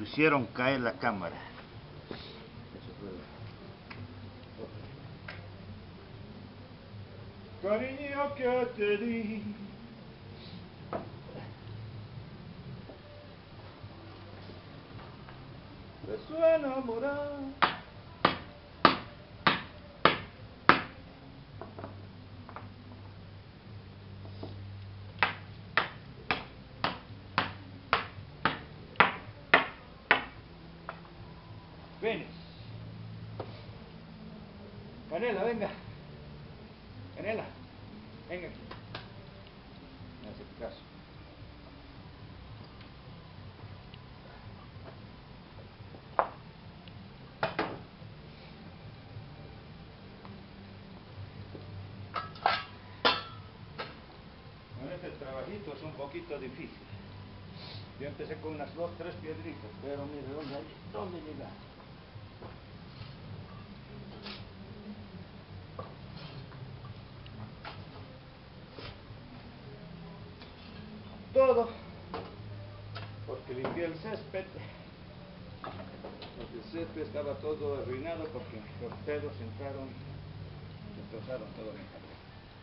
Hicieron caer la cámara. Cariño que te di, de su enamorado. Ven. Canela, venga. Canela, venga aquí. Me hace caso. Bueno, este trabajito es un poquito difícil. Yo empecé con unas 2, 3 piedritas, pero mire, ¿dónde llega? Todo porque limpié el césped, porque el césped estaba todo arruinado porque los pedos entraron y destrozaron todo mi jardín.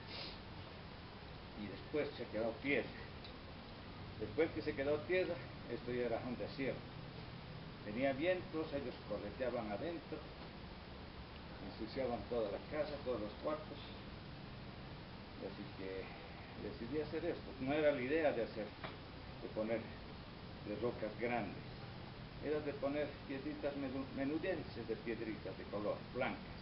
Y después se quedó tierra. Después que se quedó tierra, esto ya era un desierto. Tenía vientos, ellos correteaban adentro, ensuciaban toda la casa, todos los cuartos. Así que decidí hacer esto. No era la idea de poner de rocas grandes, era de poner piedritas menudenses, de piedritas de color, blancas.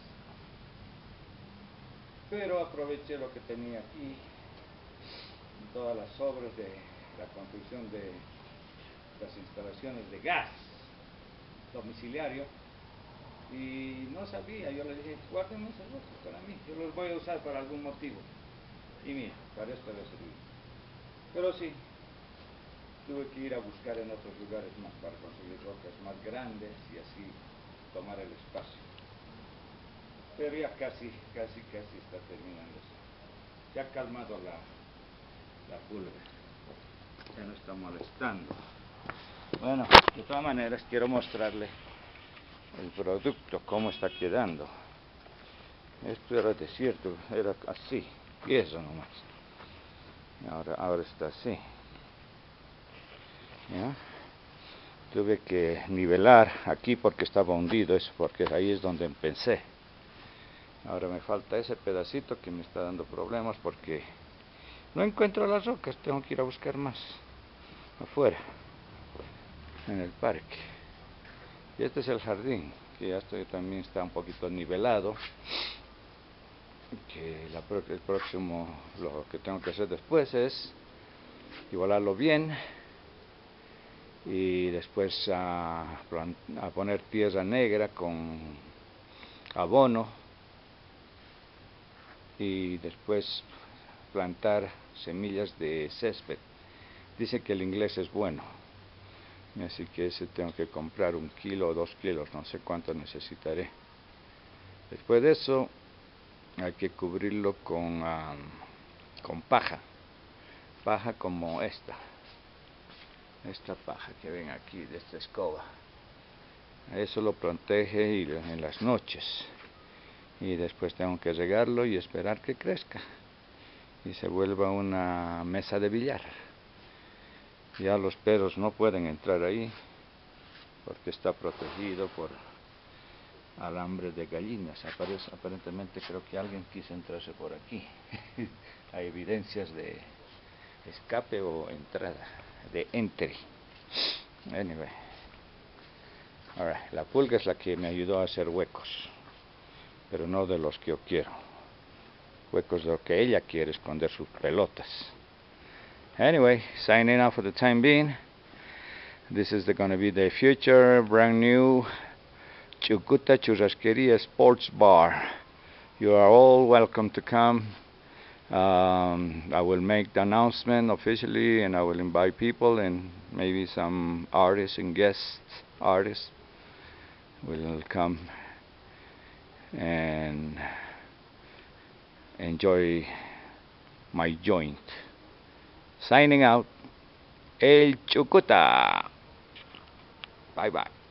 Pero aproveché lo que tenía aquí, todas las obras de la construcción de las instalaciones de gas domiciliario, y no sabía, yo le dije, guarden esas rocas para mí, yo los voy a usar para algún motivo. Y mira, para esto había servido. Pero sí, tuve que ir a buscar en otros lugares más para conseguir rocas más grandes y así tomar el espacio. Pero ya casi está terminándose. Se ha calmado la pulga. Ya no está molestando. Bueno, de todas maneras quiero mostrarle el producto, cómo está quedando. Esto era desierto, era así, y eso nomás. Ahora está así. ¿Ya? Tuve que nivelar aquí porque estaba hundido, eso porque ahí es donde empecé. Ahora me falta ese pedacito que me está dando problemas porque no encuentro las rocas, tengo que ir a buscar más afuera, en el parque. Y este es el jardín, que ya también está un poquito nivelado. Que el próximo, lo que tengo que hacer después es igualarlo bien y después a poner tierra negra con abono y después plantar semillas de césped. Dice que el inglés es bueno, así que ese tengo que comprar 1 kilo o 2 kilos, no sé cuánto necesitaré. Después de eso hay que cubrirlo con paja como esta paja que ven aquí de esta escoba. Eso lo protege en las noches, y después tengo que regarlo y esperar que crezca y se vuelva una mesa de billar. Ya los perros no pueden entrar ahí porque está protegido por alambre de gallinas. Aparentemente creo que alguien quiso entrarse por aquí. Hay evidencias de escape o entrada, de entry. Anyway, la pulga es la que me ayudó a hacer huecos, pero no de los que yo quiero. Huecos de lo que ella quiere, esconder sus pelotas. Anyway, signing out for the time being. This is going to be the future brand new Chucuta Churrasqueria Sports Bar. You are all welcome to come. I will make the announcement officially, and I will invite people, and maybe some artists and guest artists will come and enjoy my joint. Signing out, El Chucuta. Bye bye.